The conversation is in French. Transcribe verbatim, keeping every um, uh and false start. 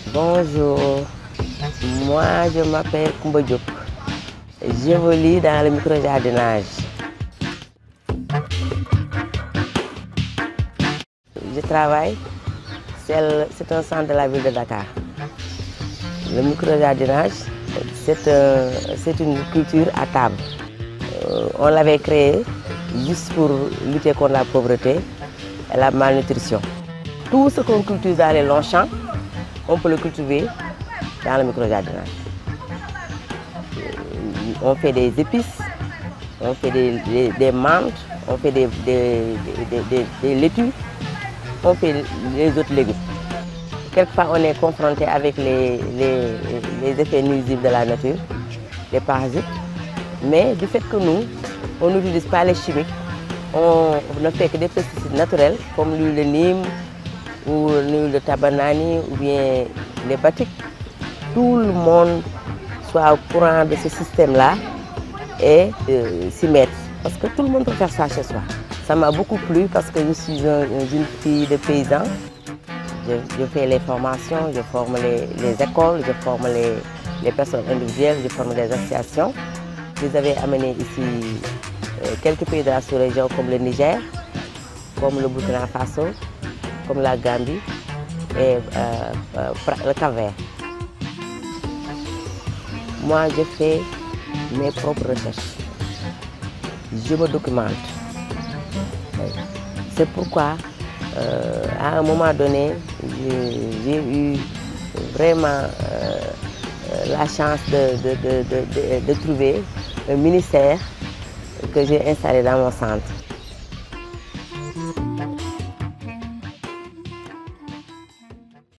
Bonjour, moi je m'appelle Koumba Diop. J'évolue dans le micro-jardinage. Je travaille, c'est un centre de la ville de Dakar. Le micro-jardinage, c'est une culture à table. Euh, on l'avait créé juste pour lutter contre la pauvreté et la malnutrition. Tout ce qu'on cultive dans les longs champs, on peut le cultiver dans le micro-jardinage. On fait des épices, on fait des, des, des menthes, on fait des, des, des, des, des laitues, on fait les autres légumes. Quelquefois, on est confronté avec les, les, les effets nuisibles de la nature, les parasites. Mais du fait que nous, on n'utilise pas les chimiques, on ne fait que des pesticides naturels comme l'huile de Nîmes ou l'huile de tabanani ou bien les batiques. Tout le monde soit au courant de ce système-là et euh, s'y mettre. Parce que tout le monde peut faire ça chez soi. Ça m'a beaucoup plu parce que je suis un, une fille de paysan. Je, je fais les formations, je forme les, les écoles, je forme les, les personnes individuelles, je forme les associations. Vous avez amené ici euh, quelques pays de la sous-région comme le Niger, comme le Burkina Faso, comme la Gambie et euh, euh, le Cap-Vert. Moi, je fais mes propres recherches. Je me documente. C'est pourquoi, euh, à un moment donné, j'ai eu vraiment euh, la chance de, de, de, de, de, de trouver un ministère que j'ai installé dans mon centre.